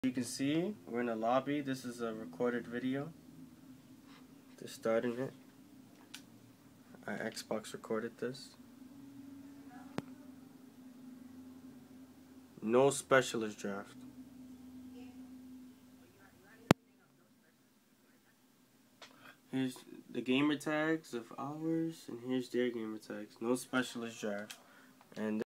You can see we're in a lobby. This is a recorded video. Just starting it. Our Xbox recorded this. No specialist draft. Here's the gamer tags of ours, and here's their gamer tags. No specialist draft. And